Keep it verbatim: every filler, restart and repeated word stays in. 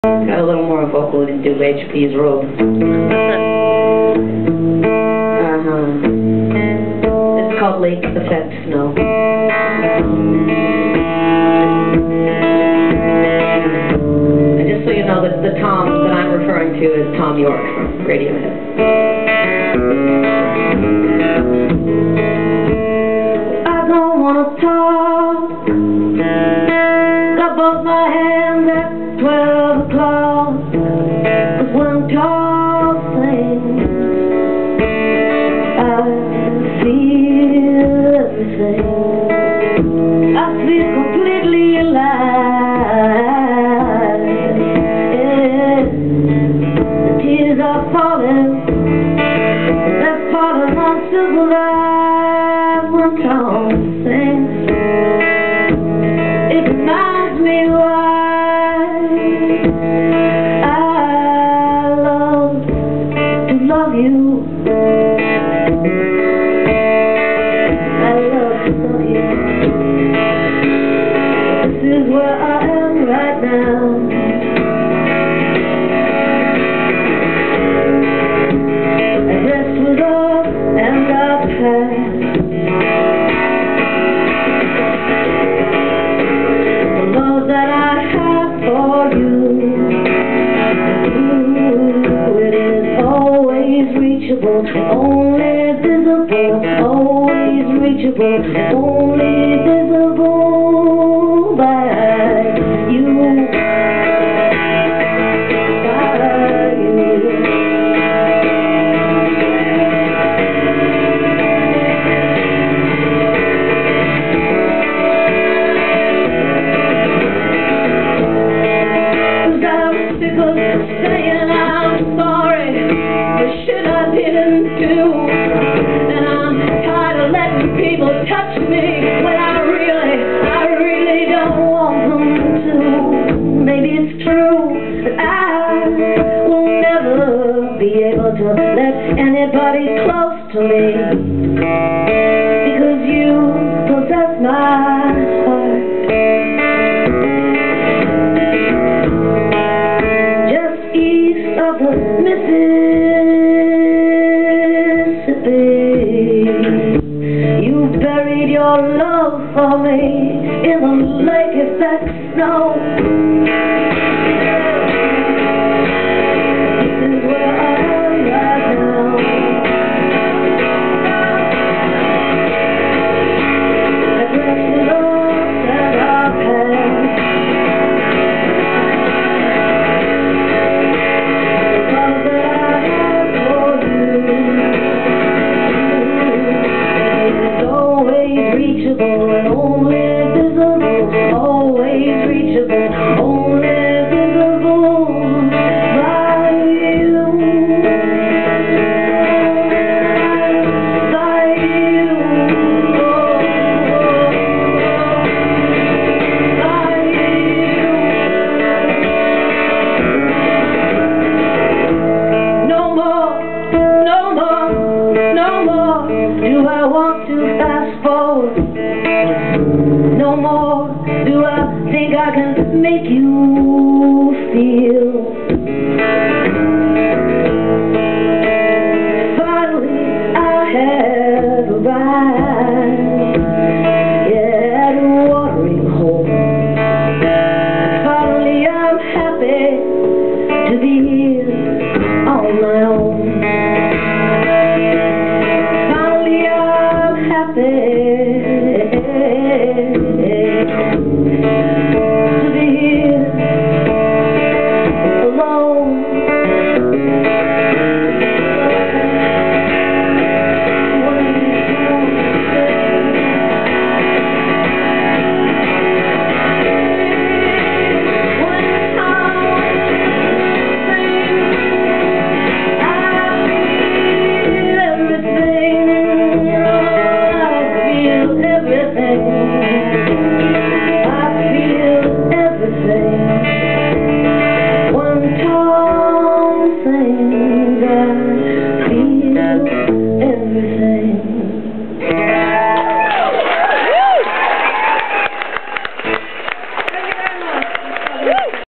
Got a little more vocal to do H P's robe. Uh-huh. It's called Lake Effect Snow. And just so you know, that the Thom that I'm referring to is Thom Yorke from Radiohead. I don't want to talk. Got both my hands at twelve o'clock. Cause when God sings, I feel everything. I feel completely alive. Yeah. The tears are falling. They're falling on silver eyes when Thom sings. It reminds me why I love to love you. I love to love you. This is where I am right now. I rest with love and I've had the love that I have for you. Ooh, it is always reachable, only visible, always reachable, only visible by you. By you. Saying I'm sorry for shit I didn't do, and I'm tired of letting people touch me when I really, I really don't want them to. Maybe it's true that I will never be able to let anybody close to me, because you possess my heart. Of the Mississippi, you buried your love for me in the lake effect snow. This is where I am right now. I dress the love that I've had. Reachable and only visible, always reachable, only visible by you, by you, by you. No more, no more, no more do I want to fast forward. No more do I think I can make you feel. Finally I have arrived, yeah, at a watering hole. Finally I'm happy to be here on my own.